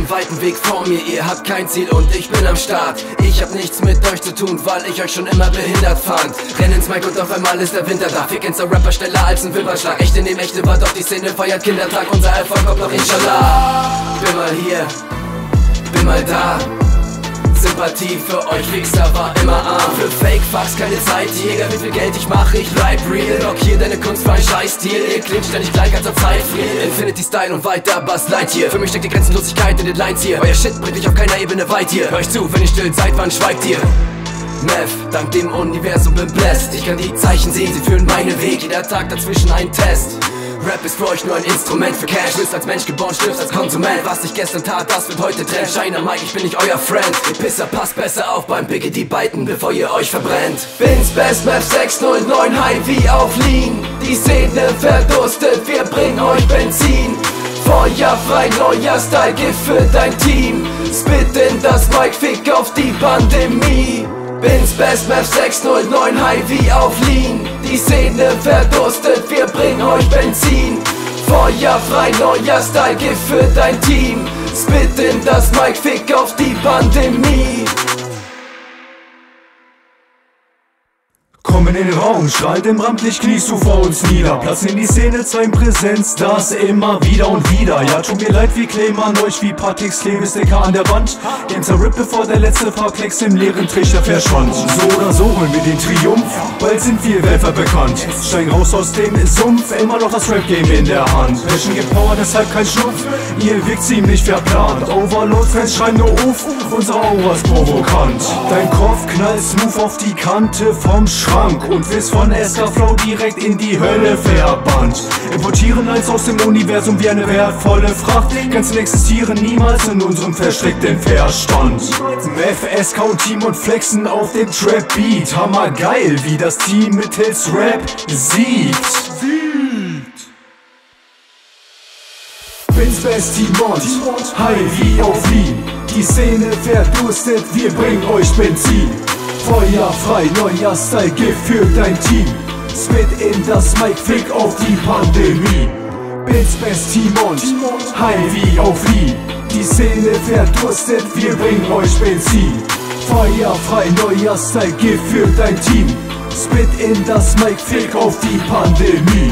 einen weiten Weg vor mir, ihr habt kein Ziel und ich bin am Start. Ich hab nichts mit euch zu tun, weil ich euch schon immer behindert fand. Renn ins Mic und auf einmal ist der Winter da. Fick ins Rapper schneller als ein Wimpernschlag. Echte nehmen echte war, doch die Szene feiert Kindertag. Unser Erfolg kommt noch inshallah. Bin mal hier, bin mal da. Sympathie für euch Wichser war immer arm. Für Fake-Fucks keine Zeit, Jäger, wie viel Geld ich mache, ich bleib real. Rock hier deine Kunst für ein Scheiß-Stil. Ihr klingt ständig gleich als zur Zeit friel. Infinity Style und weiter Buzz Lightyear. Für mich steckt die Grenzenlosigkeit in den Lines hier. Euer Shit bringt mich auf keiner Ebene weit hier. Hör euch zu, wenn ihr still seid, wann schweigt ihr? Meth, dank dem Universum bin blessed. Ich kann die Zeichen sehen, sie führen meinen Weg. Jeder Tag dazwischen ein Test. Rap ist für euch nur ein Instrument für Cash. Bist als Mensch geboren, stirbst als Konsument. Was ich gestern tat, das wird heute Trend. Shiner Mike, ich bin nicht euer Friend. Ihr Pisser, passt besser auf beim Biggity Biten, bevor ihr euch verbrennt. Bin's Best Map 609, High wie auf Lean. Die Szene verdurstet, wir bringen euch Benzin. Feuer frei, neuer Style, Gift für dein Team. Spit in das Mic, fick auf die Pandemie. Bin's Best Map 609, High wie auf Lean. Die Szene verdurstet, wir bringen euch Benzin. Feuer frei, neuer Style, Gift für dein Team. Spit in das Mic, fick auf die Pandemie. Kommen in den Raum, strahlend im Rampenlicht, kniest du vor uns nieder. Platz in die Szene, zeigen Präsenz, das immer wieder und wieder. Ja, tut mir leid, wir kleben an euch wie Patix, Klebesticker an der Wand. Hinter Rip, bevor der letzte paar Klecks im leeren Trichter verschwand. So oder so holen wir den Triumph, bald sind wir weltweit bekannt. Steigen raus aus dem Sumpf, immer noch das Rap-Game in der Hand. Passion gibt Power, deshalb kein Schnupf, ihr wirkt ziemlich verplant. Overload-Fans schreien nur Uff, unsere Aura ist provokant. Dein Kopf knallt smooth auf die Kante vom Schrank und wirst von SK Flow direkt in die Hölle verbannt. Importieren eins aus dem Universum wie eine wertvolle Fracht. Grenzen existieren niemals in unserem verstrickten Verstand. Meth, SK und Team und flexen auf dem Trap-Beat. Hammergeil, wie das Team mittels Rap siegt. Bin's Best Timon, High wie auf Lean. Die Szene verdurstet, wir bringen euch Benzin. Feuer frei, neuer Style, Gift für dein Team. Spit in das Mic, fick auf die Pandemie. Bin's Best Timon, High wie auf Lean. Die Szene verdurstet, wir bringen euch Benzin. Feuer frei, neuer Style, Gift für dein Team. Spit in das Mic, fick auf die Pandemie.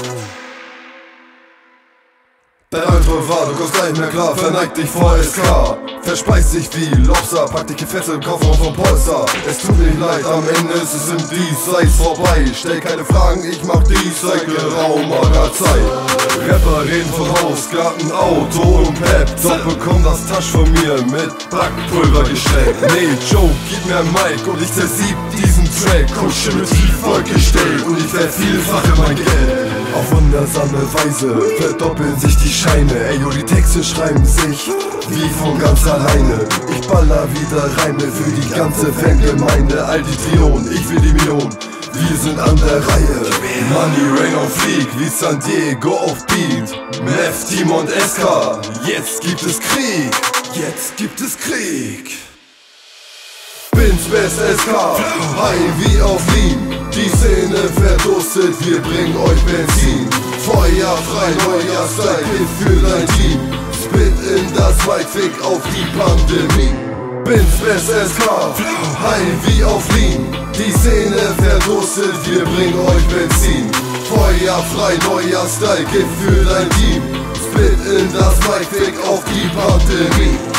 Dein Outro war, du kommst gleich mehr klar, verneig dich vor SK. Verspeist dich wie Lobster, pack dich gefesselt im Kofferraum vom Polster. Es tut mir leid, am Ende ist es im Diesseits vorbei. Stell keine Fragen, ich mach dies seit geraumer Zeit. Rapper reden von Haus, Garten, Auto und Pep. Doch bekomm das Tasch von mir mit Backpulver gesteckt. Nee, Joe, gib mir ein Mic und ich zersieb diesen Track. Kusche mit Tiefvolk gestellt und ich vervielfache mein Geld. Auf wundersame Weise verdoppeln sich die Scheine. Ey, yo, die Texte schreiben sich wie von ganz alleine. Ich baller wieder Reime für die ganze Fangemeinde. All die Trionen, ich will die Millionen, wir sind an der Reihe. Money, Rain auf Fleek, wie San Diego auf Beat. Meth, Team und SK, jetzt gibt es Krieg. Jetzt gibt es Krieg. Bin's Best SK, High wie auf Lean. Die Szene verdurstet, wir bringen euch Benzin. Feuer frei, neuer Style, Gift für dein Team. Spit in das Mic, fick auf die Pandemie. Bin's Best SK, High wie auf Lean. Die Szene verdurstet, wir bringen euch Benzin. Feuer frei, neuer Style, Gift für dein Team. Spit in das Mic, fick auf die Pandemie.